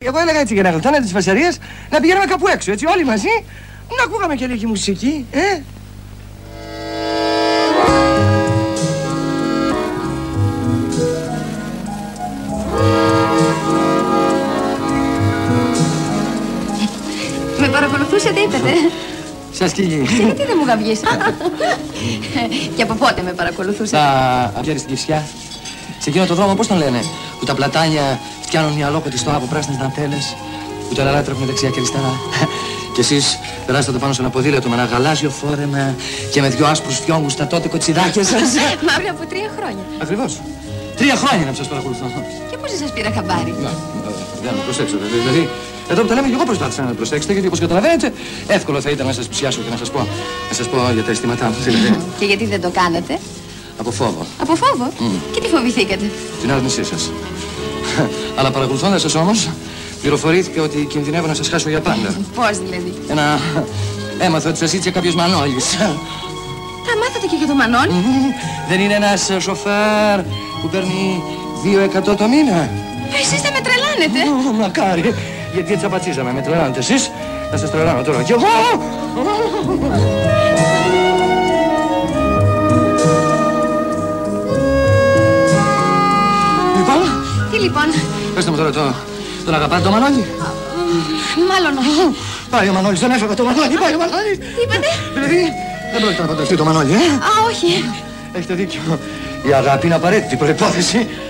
Εγώ έλεγα έτσι για να γλιτώνετε τις φασαρίες, να πηγαίνουμε κάπου έξω, έτσι όλοι μαζί, να ακούγαμε και λίγη μουσική, Με παρακολουθούσατε, είπατε. Σας σκύγει. Και γιατί δεν μου γαβγίσατε. Και από πότε με παρακολουθούσατε. Τα βγαίνει στην Κυφσιά. Σε εκείνο το δρόμο πώς τον λένε, που τα πλατάνια φτιάνουν μια αλόκοτη στοά από πράσινες δαντέλες, που τα λαλά τρέχουν δεξιά και αριστερά. Και εσείς περάσατε πάνω σε ένα ποδήλατο με ένα γαλάζιο φόρεμα και με δυο άσπρους φιόγκους στα τότε κοτσιδάκια σας. Μα πριν από 3 χρόνια. Ακριβώς. 3 χρόνια να σας παρακολουθώ. Και πώς δεν σας πήρα χαμπάρι. Δεν με προσέξατε. Δηλαδή, εδώ που τα λέμε και εγώ προσπάθησα να με προσέξετε, γιατί όπως καταλαβαίνετε, εύκολο θα ήταν να σας πλησιάσω και να σας πω για τα αισθήματά μου. Και γιατί δεν το κάνατε. Από φόβο. Από φόβο. Και τι φοβηθήκατε. Την άρνησή σας. Αλλά παρακολουθώντας σας όμως, πληροφορήθηκα ότι κινδυνεύω να σας χάσω για πάντα. Πώς δηλαδή. Έμαθα ότι σας ήτσε κάποιος Μανώλης. Τα μάθατε και για το Μανώλη. Δεν είναι ένας σοφέρ που παίρνει 2 εκατό το μήνα. Εσείς δεν με τρελάνετε. Μακάρι. Γιατί έτσι απατσίζαμε. Με τρελάνετε εσείς. Θα σας τρελάνω τώρα κι εγώ. Λοιπόν. Τι λοιπόν. Πες μου τώρα τον αγαπάτε το Μανώλη. Μάλλον όχι. Πάει ο Μανώλης, τον έφαγα το Μανώλη. Πάει ο Μανώλης. Τι είπατε. Δηλαδή δεν πρόκειται να παντρευτεί το Μανώλη, Α, όχι. Έχετε δίκιο. Η αγάπη είναι απαραίτητη προϋπόθεση.